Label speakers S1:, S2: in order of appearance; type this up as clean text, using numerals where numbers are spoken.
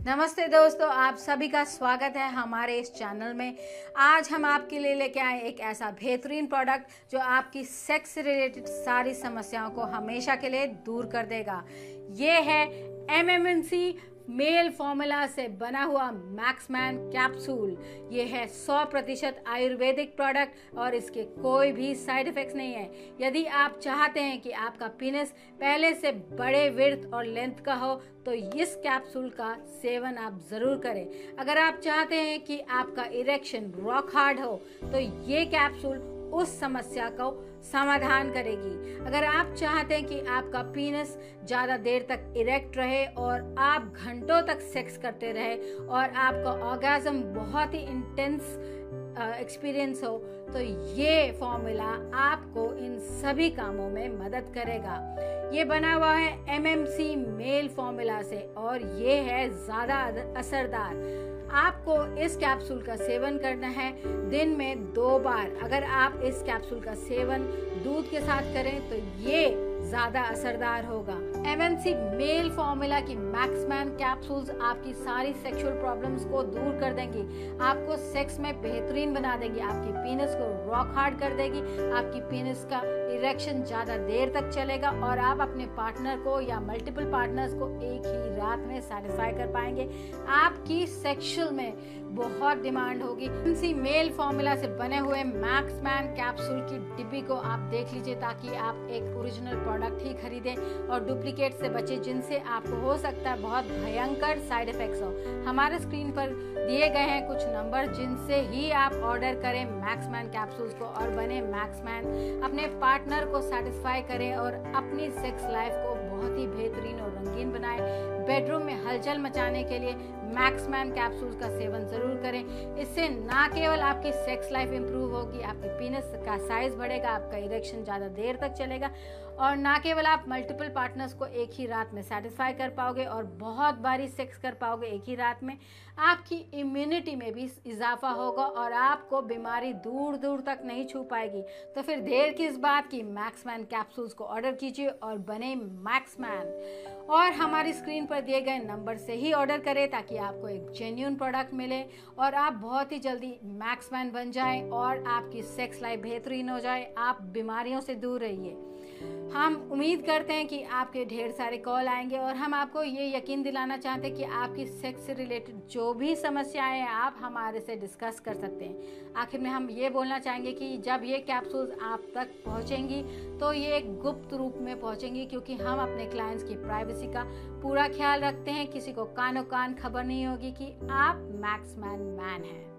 S1: नमस्ते दोस्तों, आप सभी का स्वागत है हमारे इस चैनल में। आज हम आपके लिए लेके आए एक ऐसा बेहतरीन प्रोडक्ट जो आपकी सेक्स से रिलेटेड सारी समस्याओं को हमेशा के लिए दूर कर देगा। ये है MMNC मेल फॉर्मूला से बना हुआ मैक्समैन कैप्सूल। ये है 100% आयुर्वेदिक प्रोडक्ट और इसके कोई भी साइड इफेक्ट्स नहीं है। यदि आप चाहते हैं कि आपका पेनिस पहले से बड़े विड्थ और लेंथ का हो तो इस कैप्सूल का सेवन आप ज़रूर करें। अगर आप चाहते हैं कि आपका इरेक्शन रॉक हार्ड हो तो ये कैप्सूल उस समस्या को समाधान करेगी। अगर आप चाहते हैं कि आपका पीनस ज़्यादा देर तक इरेक्ट रहे और आप घंटों तक सेक्स करते रहे और आपका ऑर्गेज़म बहुत ही इंटेंस एक्सपीरियंस हो तो ये फॉर्मूला आपको इन सभी कामों में मदद करेगा। ये बना हुआ है MMC मेल फॉर्मूला से और ये है ज़्यादा असरदार। आपको इस कैप्सूल का सेवन करना है दिन में 2 बार। अगर आप इस कैप्सूल का सेवन दूध के साथ करें तो ये ज़्यादा असरदार होगा। MMC मेल फॉर्मूला की मैक्समैन कैप्सूल्स आपकी सारी सेक्सुअल प्रॉब्लम्स को दूर कर देंगी, आपको सेक्स में बेहतरीन बना देंगी, आपकी पीनस को रॉक हार्ड कर देगी, आपकी पीनस का इरेक्शन ज़्यादा देर तक चलेगा और आप अपने पार्टनर को या मल्टीपल पार्टनर्स को एक ही रात में सेटिस्फाई कर पाएंगे। आपकी सेक्सुअल में बहुत डिमांड होगी। MMC मेल फॉर्मूला से बने हुए मैक्समैन कैप्सूल की डिब्बी को आप देख लीजिए ताकि आप एक ओरिजिनल प्रोडक्ट ही खरीदें और डुप्लीकेट से बचें जिनसे आपको हो सकता है बहुत भयंकर साइड इफेक्ट्स हो। हमारे स्क्रीन पर दिए गए हैं कुछ नंबर जिनसे ही आप ऑर्डर करें मैक्समैन कैप्सूल्स को और बने मैक्समैन, अपने पार्टनर को सेटिस्फाई करें और अपनी सेक्स लाइफ को बहुत ही बेहतरीन और रंगीन बनाएं। बेडरूम में हलचल मचाने के लिए मैक्समैन कैप्सूल्स का सेवन जरूर करें। इससे ना केवल आपकी सेक्स लाइफ इंप्रूव होगी, आपके पीनस का साइज बढ़ेगा, आपका इरेक्शन ज़्यादा देर तक चलेगा और ना केवल आप मल्टीपल पार्टनर्स को एक ही रात में सेटिस्फाई कर पाओगे और बहुत बारी सेक्स कर पाओगे एक ही रात में, आपकी इम्यूनिटी में भी इजाफा होगा और आपको बीमारी दूर दूर तक नहीं छू पाएगी। तो फिर देर किस बात की, मैक्समैन कैप्सूल्स को ऑर्डर कीजिए और बने मैक्समैन। और हमारी स्क्रीन पर दिए गए नंबर से ही ऑर्डर करें ताकि आपको एक जेन्युइन प्रोडक्ट मिले और आप बहुत ही जल्दी मैक्समैन बन जाएं और आपकी सेक्स लाइफ बेहतरीन हो जाए, आप बीमारियों से दूर रहिए। हम उम्मीद करते हैं कि आपके ढेर सारे कॉल आएंगे और हम आपको ये यकीन दिलाना चाहते हैं कि आपकी सेक्स से रिलेटेड जो भी समस्याएं हैं आप हमारे से डिस्कस कर सकते हैं। आखिर में हम ये बोलना चाहेंगे कि जब ये कैप्सूल्स आप तक पहुंचेंगी तो ये एक गुप्त रूप में पहुंचेंगी क्योंकि हम अपने क्लाइंट्स की प्राइवेसी का पूरा ख्याल रखते हैं। किसी को कानो कान खबर नहीं होगी कि आप मैक्समैन मैन हैं।